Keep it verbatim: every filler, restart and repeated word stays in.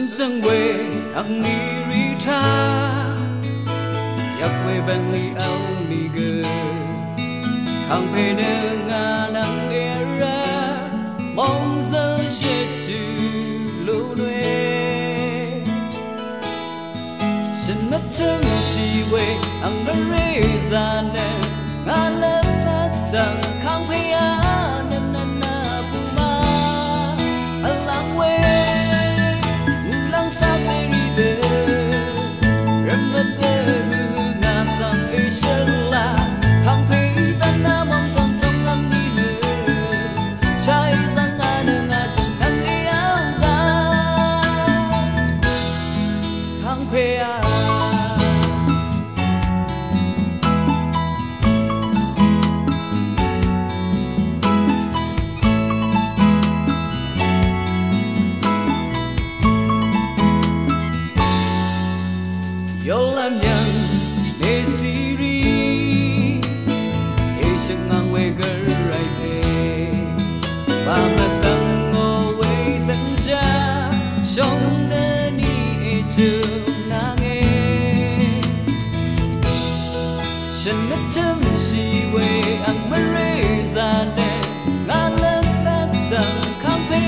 Xuân sang quê ang nirita yak quê bang li ao mi gơ khang phê nơ nga nang era mong giờ sẽ chữ lưu nuê xin mất chân si quê ang bê rê ra nè nga lỡ lát rằng khang phê á nè nè nè phù ma ang lang quê sao sẽ đi về rất mất nhớ ngả sang ấy chân là không thấy ta na mong còn trong ngắm đi nữa trái răng ngả nở ngả sông khăn đi áo ta không phê à yêu làm nhân để xí ri để chẳng ngang quê gỡ rai về và mặt tăng ngô quê tân cha trong đời đi trường nàng nghe chân mất chấm si quê ăn mơ rê ra đèn ngàn lần lát rằng không thấy